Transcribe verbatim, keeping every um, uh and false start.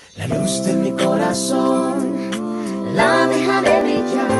La luz de mi corazón la dejaré brillar.